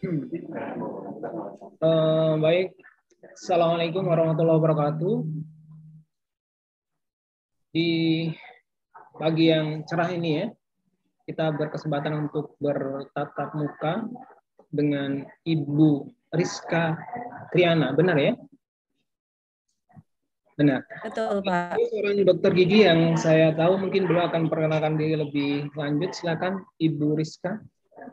Baik, Assalamualaikum warahmatullahi wabarakatuh. Di pagi yang cerah ini ya, kita berkesempatan untuk bertatap muka dengan Ibu Rizka Triana, benar ya? Benar. Betul, Pak. Ini seorang dokter gigi yang saya tahu mungkin beliau akan perkenalkan diri lebih lanjut. Silakan Ibu Rizka.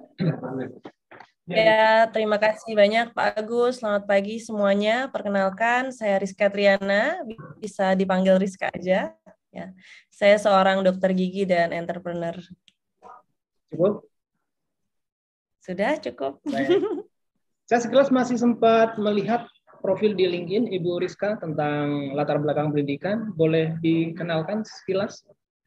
Ya, terima kasih banyak Pak Agus. Selamat pagi semuanya. Perkenalkan, saya Rizka Triana, bisa dipanggil Rizka aja. Ya, saya seorang dokter gigi dan entrepreneur. Cukup? Sudah cukup. Saya sekilas masih sempat melihat profil di LinkedIn Ibu Rizka tentang latar belakang pendidikan. Boleh dikenalkan sekilas?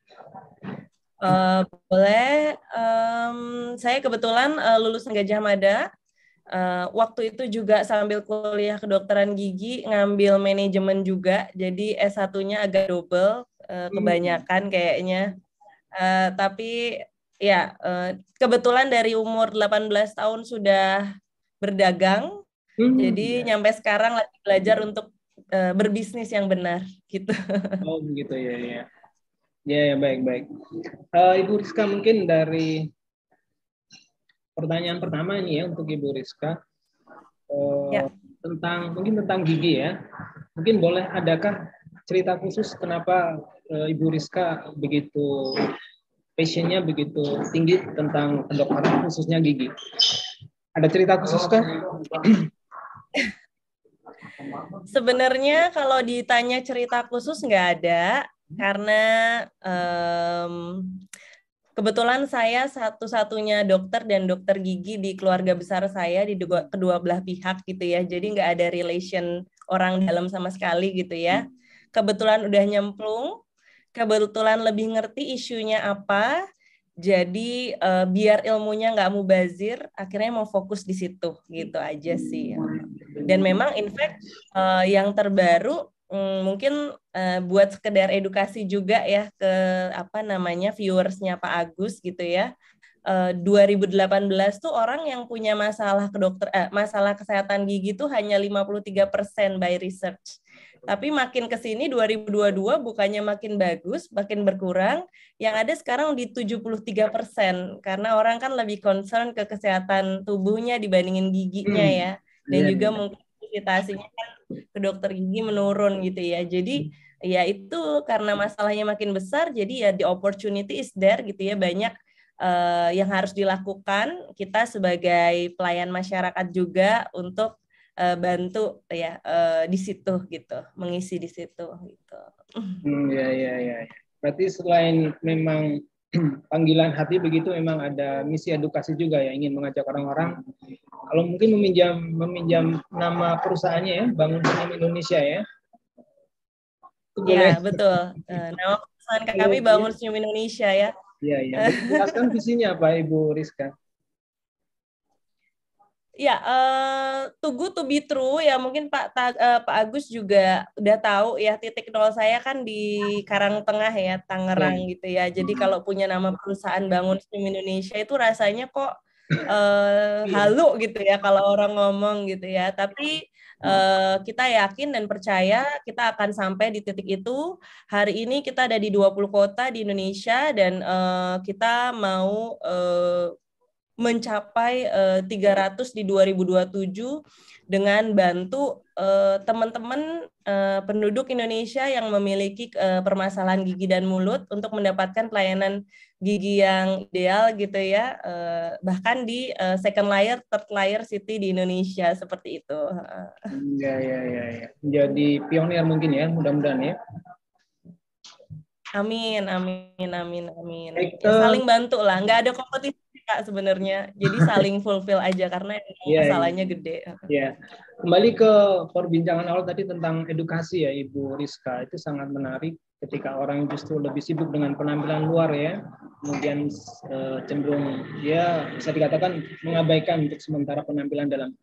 Boleh. Saya kebetulan lulusan Gajah Mada. Waktu itu juga sambil kuliah kedokteran gigi, ngambil manajemen juga. Jadi S1-nya agak double, kebanyakan kayaknya. Tapi ya, kebetulan dari umur 18 tahun sudah berdagang. Jadi nyampe sekarang lagi belajar untuk berbisnis yang benar gitu. Oh begitu ya. Ya, baik. Ibu Rizka, mungkin dari pertanyaan pertama ini ya untuk Ibu Rizka Ya. tentang gigi ya. Mungkin boleh adakah cerita khusus kenapa Ibu Rizka begitu passionnya begitu tinggi tentang kedokteran khususnya gigi? Ada cerita khusus kan? Sebenarnya kalau ditanya cerita khusus nggak ada, karena kebetulan saya satu-satunya dokter dan dokter gigi di keluarga besar saya di kedua belah pihak gitu ya. Jadi nggak ada relation orang dalam sama sekali gitu ya. Kebetulan udah nyemplung, kebetulan lebih ngerti isunya apa. Jadi biar ilmunya nggak mubazir, akhirnya mau fokus di situ gitu aja sih. Dan memang in fact yang terbaru mungkin buat sekedar edukasi juga ya ke viewersnya Pak Agus gitu ya. 2018 tuh orang yang punya masalah kesehatan gigi tuh hanya 53% by research. Tapi makin ke sini 2022 bukannya makin bagus, makin berkurang. Yang ada sekarang di 73% karena orang kan lebih concern ke kesehatan tubuhnya dibandingin giginya ya. Dan juga mungkin aktivitasnya kan ke dokter gigi menurun gitu ya. Jadi ya itu karena masalahnya makin besar, jadi ya the opportunity is there gitu ya, banyak yang harus dilakukan kita sebagai pelayan masyarakat juga untuk bantu ya di situ gitu, mengisi di situ gitu. Ya. Berarti selain memang panggilan hati begitu, memang ada misi edukasi juga ya, ingin mengajak orang-orang. Kalau mungkin meminjam nama perusahaannya ya, Bangun Senyum Indonesia ya. Iya, betul. Nama perusahaan kami Bangun Senyum Indonesia ya. Iya. Jelaskan visinya Pak Ibu Rizka. Ya, to good to be true ya, mungkin Pak Agus juga udah tahu ya, titik nol saya kan di Karangtengah ya, Tangerang gitu ya. Jadi kalau punya nama perusahaan Bangun Senyum Indonesia itu rasanya kok halu gitu ya kalau orang ngomong gitu ya. Tapi kita yakin dan percaya kita akan sampai di titik itu. Hari ini kita ada di 20 kota di Indonesia dan kita mau mencapai 300 di 2027 dengan bantu teman-teman penduduk Indonesia yang memiliki permasalahan gigi dan mulut untuk mendapatkan pelayanan gigi yang ideal gitu ya, bahkan di second layer, third layer city di Indonesia seperti itu. Ya. Jadi pionir mungkin ya, mudah-mudahan ya. Amin. Ya, saling bantu lah, nggak ada kompetisi Kak sebenarnya. Jadi saling fulfill aja karena masalahnya gede. Ya, kembali ke perbincangan awal tadi tentang edukasi ya Ibu Rizka, itu sangat menarik ketika orang justru lebih sibuk dengan penampilan luar ya, kemudian cenderung ya bisa dikatakan mengabaikan untuk sementara penampilan dalam.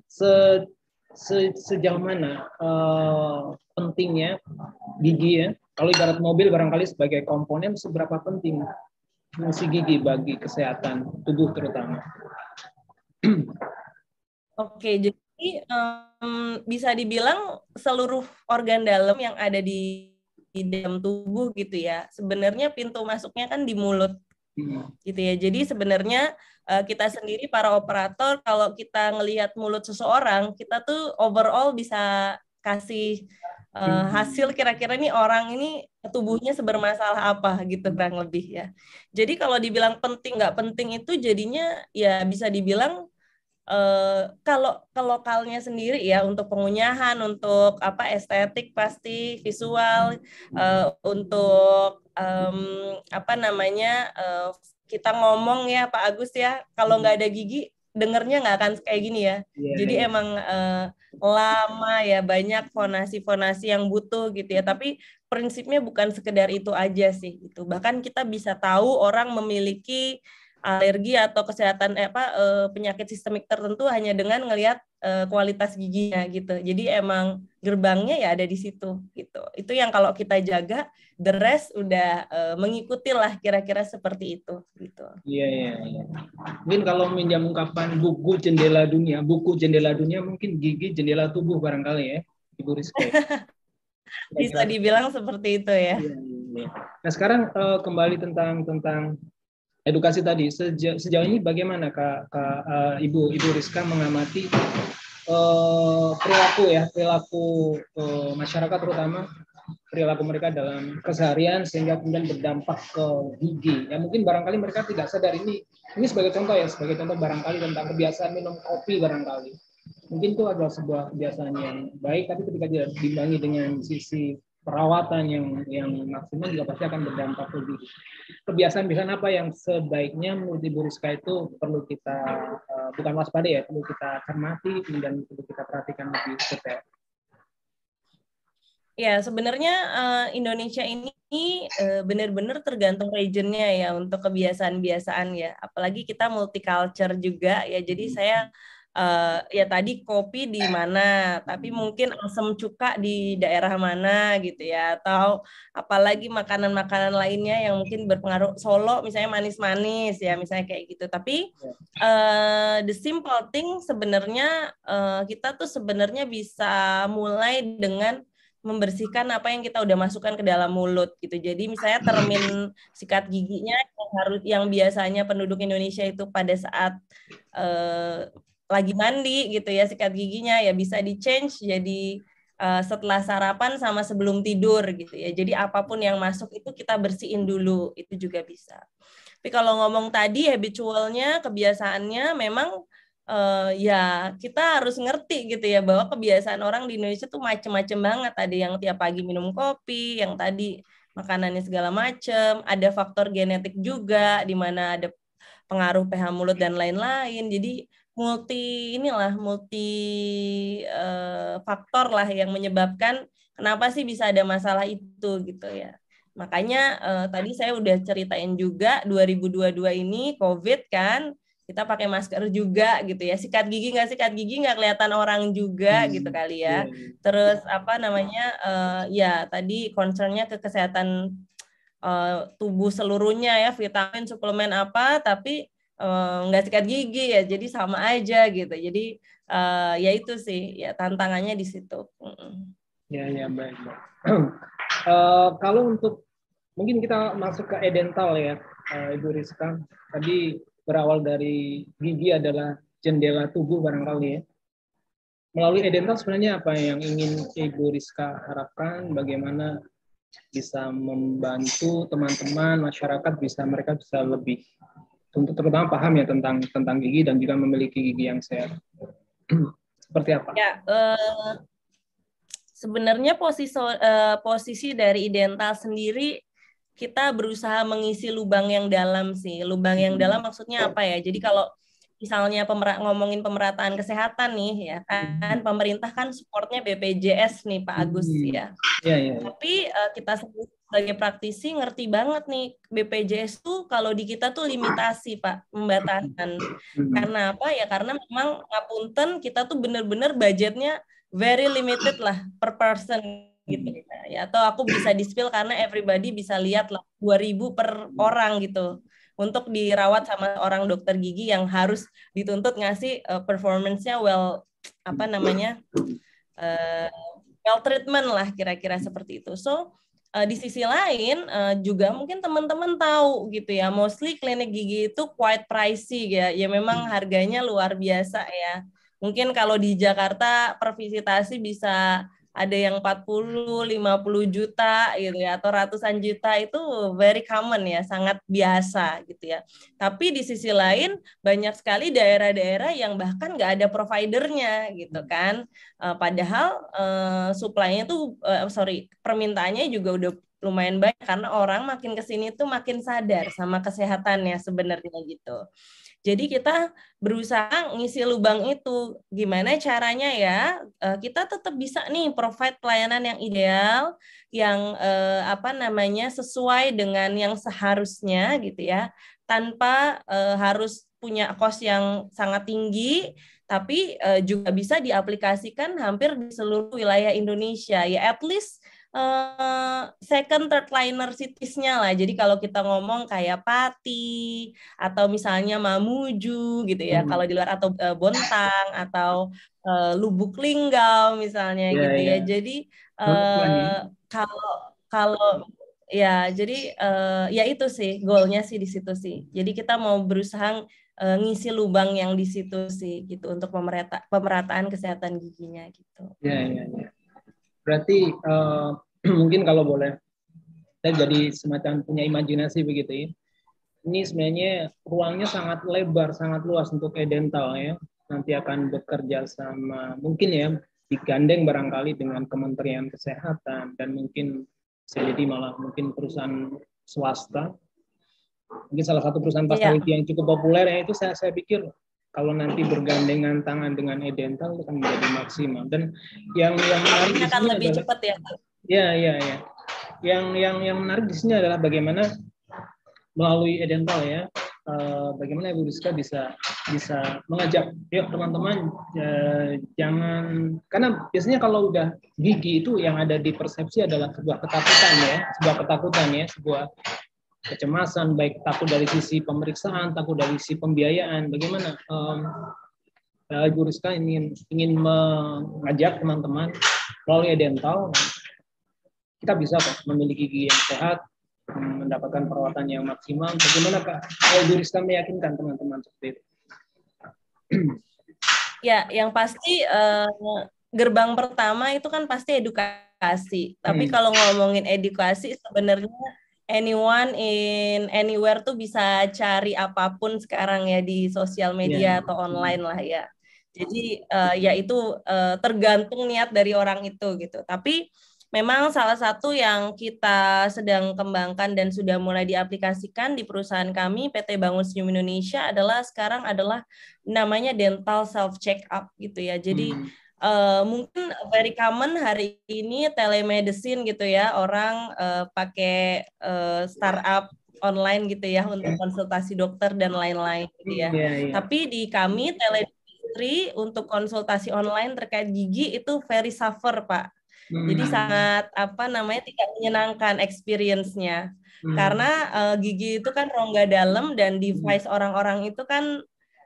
Sejauh mana pentingnya gigi ya? Kalau ibarat mobil barangkali sebagai komponen, seberapa penting fungsi gigi bagi kesehatan tubuh terutama? Oke, jadi bisa dibilang seluruh organ dalam yang ada di dalam tubuh gitu ya. Sebenarnya pintu masuknya kan di mulut gitu ya. Jadi sebenarnya kita sendiri para operator kalau kita ngelihat mulut seseorang, kita tuh overall bisa kasih hasil kira-kira nih orang ini tubuhnya sebermasalah apa gitu kurang lebih ya. Jadi kalau dibilang penting nggak penting itu jadinya ya bisa dibilang kalau ke lokalnya sendiri ya untuk pengunyahan, untuk apa estetik pasti visual, untuk apa namanya kita ngomong ya Pak Agus ya, kalau nggak ada gigi dengernya nggak akan kayak gini ya. Iya, Jadi iya. emang lama ya, banyak fonasi-fonasi yang butuh gitu ya. Tapi prinsipnya bukan sekedar itu aja sih. Itu bahkan kita bisa tahu orang memiliki alergi atau kesehatan penyakit sistemik tertentu hanya dengan ngelihat kualitas giginya gitu. Jadi emang gerbangnya ya ada di situ gitu. Itu yang kalau kita jaga, the rest udah mengikuti lah kira-kira seperti itu gitu. Iya, iya, iya. Mungkin kalau minjam ungkapan buku jendela dunia mungkin gigi jendela tubuh barangkali ya, Ibu Rizka. Bisa dibilang seperti itu ya. Iya, iya. Nah sekarang kembali tentang edukasi tadi. Sejauh ini bagaimana Ibu Rizka mengamati perilaku masyarakat terutama perilaku mereka dalam keseharian sehingga kemudian berdampak ke gigi. Ya mungkin barangkali mereka tidak sadar ini sebagai contoh ya, sebagai contoh barangkali tentang kebiasaan minum kopi barangkali. Mungkin itu adalah sebuah kebiasaan yang baik, tapi ketika tidak diimbangi dengan sisi perawatan yang maksimal juga pasti akan berdampak lebih. Kebiasaan apa yang sebaiknya menurut Ibu Rizka itu perlu kita bukan waspada ya, perlu kita cermati kemudian perlu kita perhatikan lebih detail. Ya, sebenarnya Indonesia ini benar-benar tergantung regionnya ya untuk kebiasaan-biasaan ya. Apalagi kita multicultural juga ya. Jadi saya ya tadi kopi di mana, tapi mungkin asam cuka di daerah mana gitu ya. Atau apalagi makanan-makanan lainnya yang mungkin berpengaruh. Solo misalnya manis-manis ya, misalnya kayak gitu. Tapi the simple thing sebenarnya kita tuh sebenarnya bisa mulai dengan membersihkan apa yang kita udah masukkan ke dalam mulut gitu. Jadi misalnya termin sikat giginya yang biasanya penduduk Indonesia itu pada saat lagi mandi gitu ya sikat giginya ya bisa di change jadi setelah sarapan sama sebelum tidur gitu ya. Jadi apapun yang masuk itu kita bersihin dulu itu juga bisa. Tapi kalau ngomong tadi habitualnya kebiasaannya memang ya kita harus ngerti gitu ya bahwa kebiasaan orang di Indonesia tuh macem-macem banget. Ada yang tiap pagi minum kopi, yang tadi makanannya segala macem. Ada faktor genetik juga, di mana ada pengaruh pH mulut dan lain-lain. Jadi multi faktor lah yang menyebabkan kenapa sih bisa ada masalah itu gitu ya. Makanya tadi saya udah ceritain juga 2022 ini COVID kan kita pakai masker juga gitu ya. Sikat gigi nggak kelihatan orang juga gitu kali ya. Terus apa namanya ya tadi concernnya ke kesehatan tubuh seluruhnya ya, vitamin, suplemen apa, tapi nggak sikat gigi ya, jadi sama aja gitu. Jadi ya itu sih ya tantangannya di situ. Ya, ya, baik, baik. Kalau untuk mungkin kita masuk ke edental ya, Ibu Rizka. Tadi berawal dari gigi adalah jendela tubuh barangkali ya. Melalui edental sebenarnya apa yang ingin Ibu Rizka harapkan? Bagaimana bisa membantu teman-teman masyarakat mereka bisa lebih untuk terutama paham ya tentang gigi dan juga memiliki gigi yang sehat. Seperti apa? Ya, sebenarnya posisi dari Idental sendiri kita berusaha mengisi lubang yang dalam sih. Lubang yang dalam maksudnya apa ya? Jadi kalau misalnya ngomongin pemerataan kesehatan nih ya kan pemerintah kan supportnya BPJS nih Pak Agus ya. Ya, ya, ya. Tapi kita sebagai praktisi ngerti banget nih BPJS tuh kalau di kita tuh limitasi Pak, pembatasan. Karena apa ya? Karena memang ngapunten kita tuh bener-bener budgetnya very limited lah per person gitu ya. Atau aku bisa di-spill karena everybody bisa lihat lah 2.000 per orang gitu. untuk dirawat sama orang dokter gigi yang harus dituntut ngasih performance-nya apa namanya well treatment lah kira-kira seperti itu. So di sisi lain juga mungkin teman-teman tahu gitu ya, mostly klinik gigi itu quite pricey ya, ya memang harganya luar biasa ya. Mungkin kalau di Jakarta per visitasi bisa ada yang 40, 50 juta gitu ya, atau ratusan juta, itu very common ya, sangat biasa gitu ya. Tapi di sisi lain banyak sekali daerah-daerah yang bahkan nggak ada providernya gitu kan. Padahal supply-nya tuh, permintaannya juga udah lumayan banyak karena orang makin kesini tuh makin sadar sama kesehatannya sebenarnya gitu. Jadi kita berusaha ngisi lubang itu. Gimana caranya ya? Kita tetap bisa nih provide pelayanan yang ideal, yang sesuai dengan yang seharusnya gitu ya, tanpa harus punya cost yang sangat tinggi, tapi juga bisa diaplikasikan hampir di seluruh wilayah Indonesia. Ya at least second, third liner cities-nya lah. Jadi kalau kita ngomong kayak Pati atau misalnya Mamuju gitu ya, kalau di luar, atau Bontang atau Lubuk Linggau misalnya gitu ya. Jadi kalau kalau ya jadi ya itu sih goalnya sih di situ sih. Jadi kita mau berusaha ngisi lubang yang di situ sih gitu untuk pemerataan kesehatan giginya gitu. Ya. Berarti mungkin kalau boleh, saya jadi semacam punya imajinasi begitu ya. Ini sebenarnya ruangnya sangat lebar, sangat luas untuk e-dental ya. Nanti akan bekerja sama, mungkin ya, digandeng barangkali dengan Kementerian Kesehatan, dan mungkin bisa jadi malah mungkin perusahaan swasta. Mungkin salah satu perusahaan pasta gigi yang cukup populer ya, itu saya pikir kalau nanti bergandengan tangan dengan e-dental itu akan menjadi maksimal. Dan yang menarik akan lebih cepat ya. Ya. Yang menarik di sini adalah bagaimana melalui e-dental ya, bagaimana Ibu Rizka bisa mengajak, yuk teman-teman, jangan, karena biasanya kalau udah gigi itu yang ada di persepsi adalah sebuah ketakutan ya, sebuah kecemasan, baik takut dari sisi pemeriksaan, takut dari sisi pembiayaan. Bagaimana Ibu Rizka ingin mengajak teman-teman melalui e-dental, kita bisa kok memiliki gigi yang sehat, mendapatkan perawatan yang maksimal. Bagaimana Kak Ibu Rizka meyakinkan teman-teman seperti itu? Ya, yang pasti gerbang pertama itu kan pasti edukasi. Tapi kalau ngomongin edukasi, sebenarnya anyone in anywhere tuh bisa cari apapun sekarang ya di sosial media atau online lah ya. Jadi ya itu tergantung niat dari orang itu gitu. Tapi memang salah satu yang kita sedang kembangkan dan sudah mulai diaplikasikan di perusahaan kami, PT Bangun Senyum Indonesia, sekarang adalah namanya dental self check up gitu ya. Jadi mungkin very common hari ini telemedicine gitu ya, orang pakai startup online gitu ya untuk konsultasi dokter dan lain-lain gitu ya. Tapi di kami teledentistry untuk konsultasi online terkait gigi itu very suffer Pak. Jadi sangat tidak menyenangkan experience-nya. Karena gigi itu kan rongga dalam dan device orang-orang itu kan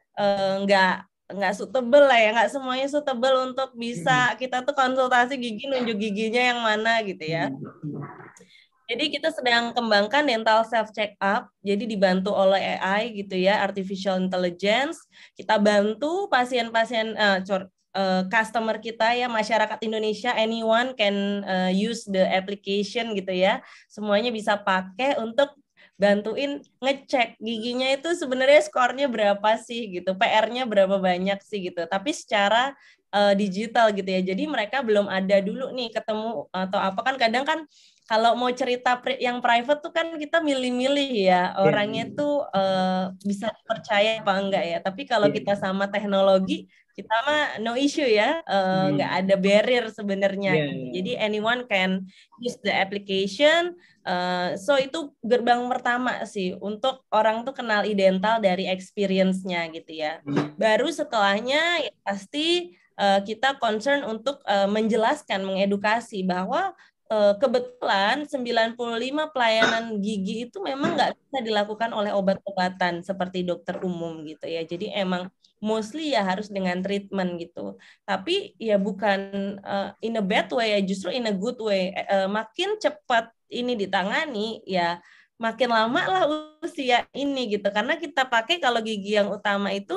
nggak suitable lah ya, nggak semuanya suitable untuk bisa kita tuh konsultasi gigi, nunjuk giginya yang mana gitu ya. Jadi kita sedang kembangkan dental self check up, jadi dibantu oleh AI gitu ya, artificial intelligence. Kita bantu pasien-pasien customer kita ya, masyarakat Indonesia, anyone can use the application gitu ya. Semuanya bisa pakai untuk bantuin ngecek giginya itu sebenarnya skornya berapa sih gitu, PR-nya berapa banyak sih gitu. Tapi secara digital gitu ya. Jadi mereka belum ada dulu nih ketemu atau apa, kan kadang kan kalau mau cerita yang private tuh kan kita milih-milih ya orangnya tuh bisa percaya apa enggak ya. Tapi kalau kita sama teknologi, kita mah no issue ya, nggak ada barrier sebenarnya. Jadi anyone can use the application. So itu gerbang pertama sih untuk orang tuh kenal e-dental dari experience-nya gitu ya. Baru setelahnya ya pasti kita concern untuk menjelaskan, mengedukasi bahwa kebetulan 95 pelayanan gigi itu memang nggak bisa dilakukan oleh obat-obatan seperti dokter umum gitu ya. Jadi emang mostly ya harus dengan treatment gitu. Tapi ya bukan in a bad way ya, justru in a good way. Makin cepat ini ditangani ya makin lama lah usia ini gitu. Karena kita pakai kalau gigi yang utama itu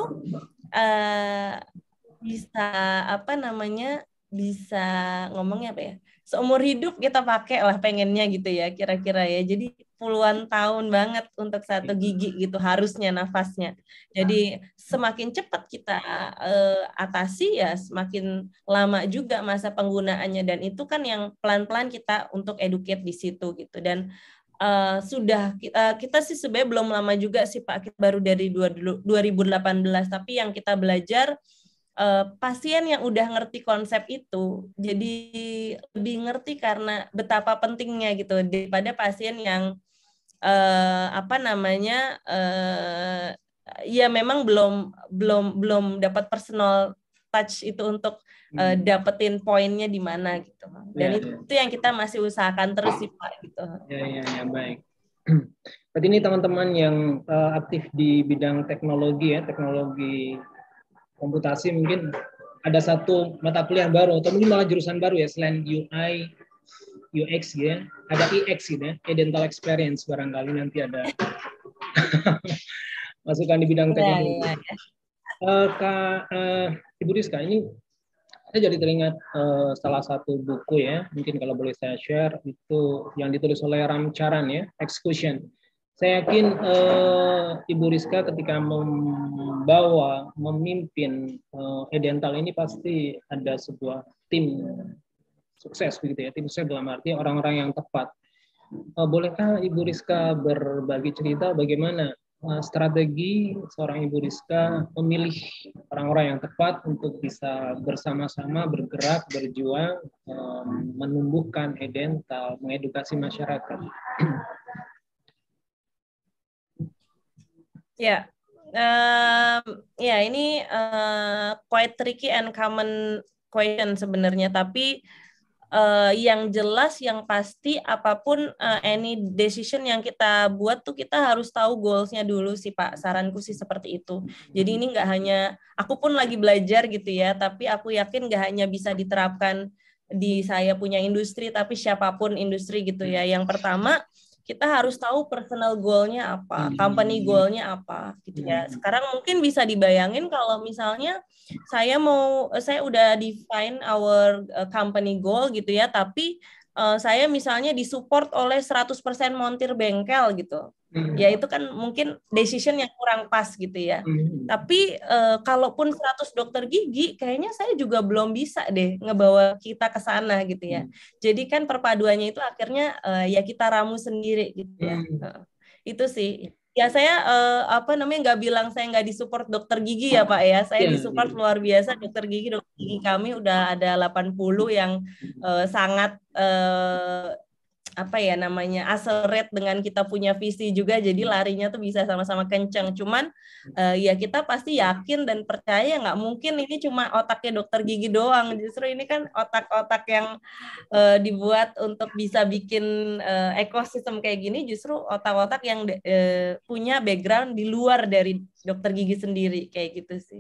bisa apa namanya bisa ngomongnya apa ya seumur hidup kita pakai lah pengennya gitu ya kira-kira ya jadi puluhan tahun banget untuk satu gigi gitu harusnya nafasnya jadi semakin cepat kita atasi ya semakin lama juga masa penggunaannya dan itu kan yang pelan-pelan kita untuk educate di situ gitu dan sudah kita sih sebenarnya belum lama juga sih Pak kita baru dari 2018 tapi yang kita belajar pasien yang udah ngerti konsep itu jadi lebih ngerti karena betapa pentingnya gitu daripada pasien yang apa namanya ya memang belum dapat personal touch itu untuk dapetin poinnya di mana gitu dan itu yang kita masih usahakan terus sih Pak gitu. Ya baik. Berarti ini teman-teman yang aktif di bidang teknologi ya teknologi komputasi mungkin ada satu mata kuliah baru atau mungkin malah jurusan baru ya selain UI UX gitu ya ada EX gitu ya dental experience barangkali nanti ada masukan di bidang teknologi. Kak Ibu Rizka ini saya jadi teringat salah satu buku ya mungkin kalau boleh saya share itu yang ditulis oleh Ram Charan ya Execution. Saya yakin Ibu Rizka ketika memimpin eDental ini pasti ada sebuah tim sukses begitu ya. Tim sukses dalam arti orang-orang yang tepat. Bolehkah Ibu Rizka berbagi cerita bagaimana strategi seorang Ibu Rizka memilih orang-orang yang tepat untuk bisa bersama-sama bergerak, berjuang, menumbuhkan eDental, mengedukasi masyarakat? Ya, ya ini quite tricky and common question sebenarnya. Tapi yang jelas, yang pasti, apapun any decision yang kita buat tuh kita harus tahu goals-nya dulu sih Pak. Saranku sih seperti itu. Jadi ini nggak hanya, aku pun lagi belajar gitu ya, tapi aku yakin nggak hanya bisa diterapkan di saya punya industri, tapi siapapun industri gitu ya. Yang pertama, kita harus tahu personal goal-nya apa, company goal-nya apa gitu ya. Sekarang mungkin bisa dibayangin kalau misalnya saya udah define our company goal gitu ya, tapi saya misalnya disupport oleh 100% montir bengkel gitu. Ya itu kan mungkin decision yang kurang pas gitu ya. Tapi kalaupun 100 dokter gigi, kayaknya saya juga belum bisa deh ngebawa kita ke sana gitu ya. Jadi kan perpaduannya itu akhirnya ya kita ramu sendiri gitu ya. Itu sih. Ya saya apa namanya nggak bilang saya nggak disupport dokter gigi ya Pak ya. Saya disupport luar biasa dokter gigi kami udah ada 80 yang sangat apa ya namanya accelerate dengan kita punya visi juga jadi larinya tuh bisa sama-sama kenceng cuman ya kita pasti yakin dan percaya nggak mungkin ini cuma otaknya dokter gigi doang justru ini kan otak-otak yang dibuat untuk bisa bikin ekosistem kayak gini justru otak-otak yang punya background di luar dari dokter gigi sendiri kayak gitu sih.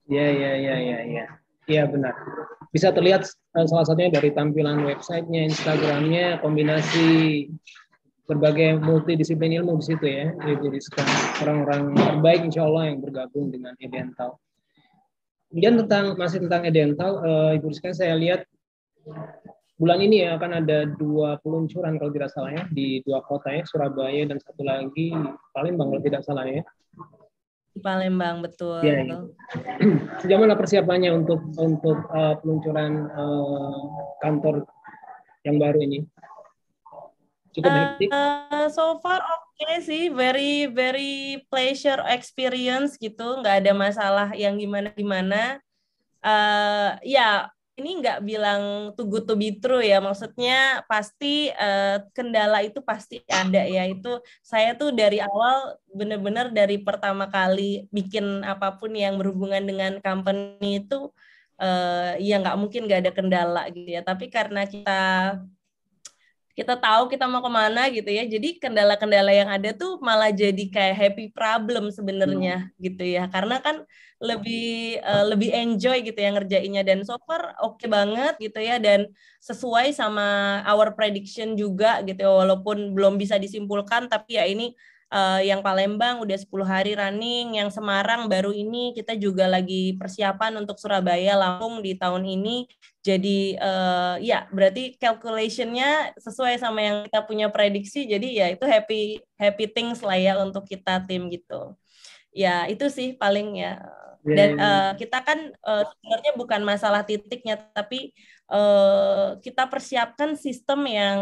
Iya benar. Bisa terlihat salah satunya dari tampilan websitenya, Instagramnya, kombinasi berbagai multidisiplin ilmu di situ ya. Jadi orang-orang terbaik insya Allah yang bergabung dengan eDental. Kemudian masih tentang eDental, Ibu Rizka saya lihat bulan ini ya akan ada 2 peluncuran kalau tidak salah ya di 2 kota ya, Surabaya dan satu lagi Palembang kalau tidak salah ya. Di Palembang betul. Ya, ya. Sejauh mana persiapannya untuk peluncuran kantor yang baru ini? Cukup hektik? So far okay sih, very very pleasure experience gitu, nggak ada masalah yang gimana-gimana. Ya ini nggak bilang too good to be true ya, maksudnya pasti kendala itu pasti ada ya. Itu saya tuh dari awal benar-benar dari pertama kali bikin apapun yang berhubungan dengan company itu ya nggak mungkin nggak ada kendala gitu ya. Tapi karena kita kita tahu kita mau kemana gitu ya. Jadi kendala-kendala yang ada tuh malah jadi kayak happy problem sebenarnya gitu ya. Karena kan lebih enjoy gitu ya ngerjainnya, dan so far oke banget gitu ya, dan sesuai sama our prediction juga gitu ya. Walaupun belum bisa disimpulkan, tapi ya ini yang Palembang udah 10 hari running, yang Semarang baru ini, kita juga lagi persiapan untuk Surabaya, Lampung di tahun ini. Jadi ya berarti calculation-nya sesuai sama yang kita punya prediksi. Jadi ya itu happy things lah ya untuk kita tim gitu. Ya itu sih paling ya. Dan kita kan sebenarnya bukan masalah titiknya, tapi kita persiapkan sistem yang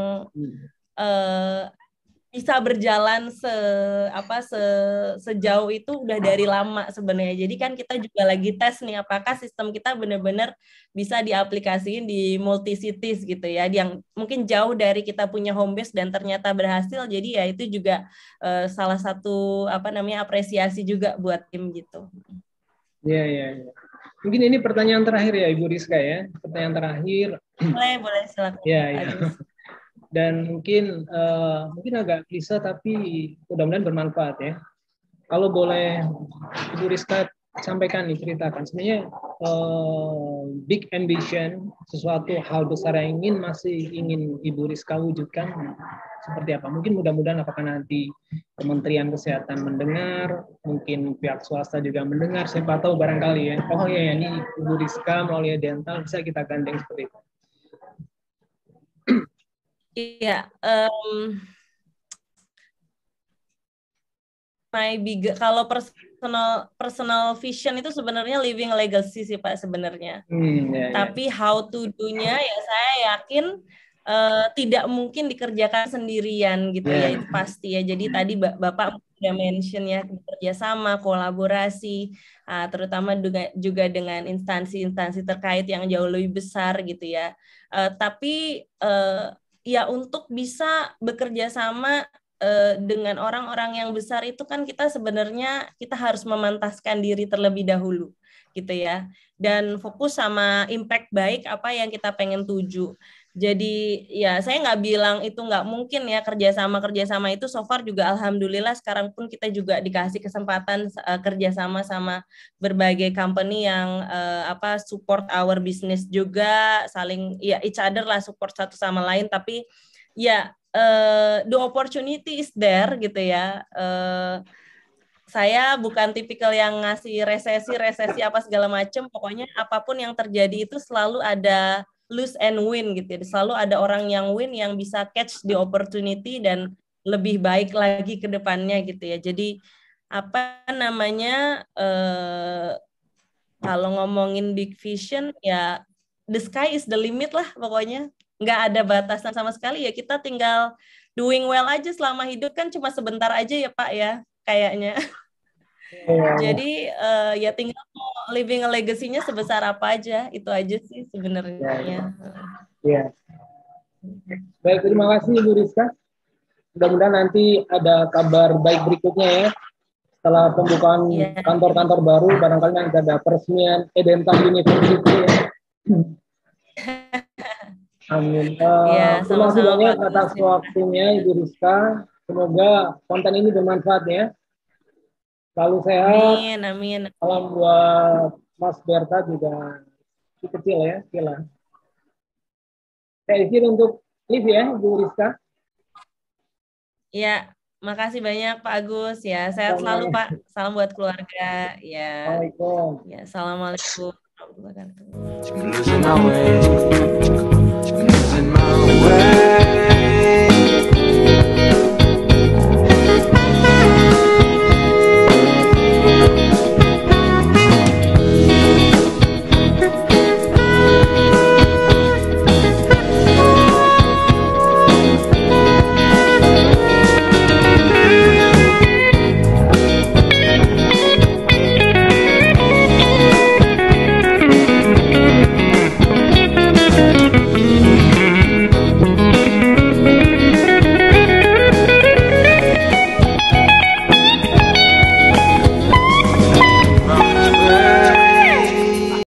bisa berjalan sejauh itu udah dari lama sebenarnya. Jadi kan kita juga lagi tes nih apakah sistem kita benar-benar bisa diaplikasiin di multi cities gitu ya, yang mungkin jauh dari kita punya home base dan ternyata berhasil. Jadi ya itu juga salah satu apresiasi juga buat tim gitu. Iya, iya, iya. Mungkin ini pertanyaan terakhir ya Ibu Rizka ya. Pertanyaan terakhir. Boleh silakan. Iya, iya. Dan mungkin agak klise tapi mudah-mudahan bermanfaat ya. Kalau boleh Ibu Rizka sampaikan nih, ceritakan sebenarnya big ambition, sesuatu hal besar yang masih ingin Ibu Rizka wujudkan seperti apa? Mungkin mudah-mudahan apakah nanti Kementerian Kesehatan mendengar, mungkin pihak swasta juga mendengar, siapa tahu barangkali ya. Oh ya, ini Ibu Rizka melalui dental bisa kita gandeng seperti itu. Iya, kalau personal vision itu sebenarnya living legacy sih Pak sebenarnya. Tapi how to do-nya ya saya yakin tidak mungkin dikerjakan sendirian gitu ya, itu pasti ya. Jadi tadi Bapak sudah mention ya, kerjasama, kolaborasi, terutama juga dengan instansi-instansi terkait yang jauh lebih besar gitu ya. Tapi ya untuk bisa bekerja sama dengan orang-orang yang besar itu kan kita sebenarnya harus memantaskan diri terlebih dahulu gitu ya, dan fokus sama impact baik apa yang kita pengen tuju. Jadi ya saya nggak bilang itu nggak mungkin ya, kerjasama itu so far juga alhamdulillah sekarang pun kita juga dikasih kesempatan kerjasama sama berbagai company yang support our business juga, saling ya each other lah, support satu sama lain. Tapi ya the opportunity is there gitu ya. Saya bukan tipikal yang ngasih resesi apa segala macam. Pokoknya apapun yang terjadi itu selalu ada lose and win gitu ya. Selalu ada orang yang win, yang bisa catch the opportunity dan lebih baik lagi ke depannya gitu ya. Jadi kalau ngomongin big vision ya the sky is the limit lah pokoknya. Nggak ada batasan sama sekali ya, kita tinggal doing well aja selama hidup, kan cuma sebentar aja ya Pak ya kayaknya. Jadi ya tinggal mau living a legacy-nya sebesar apa aja, itu aja sih sebenarnya. Ya. Baik, terima kasih Ibu Rizka. Mudah-mudahan nanti ada kabar baik berikutnya ya. Setelah pembukaan kantor-kantor baru, barangkali nanti ada peresmian Edental University ya. Amin. Terima kasih banyak atas waktunya Ibu Rizka. Semoga konten ini bermanfaat ya. Selalu sehat. Amin. Salam buat Mas Berta juga kecil ya, kecil. Saya izin untuk live ya, Ibu Rizka. Ya, makasih banyak Pak Agus ya. Sehat selalu Pak. Salam buat keluarga ya. Assalamualaikum. Ya, assalamualaikum warahmatullahi wabarakatuh.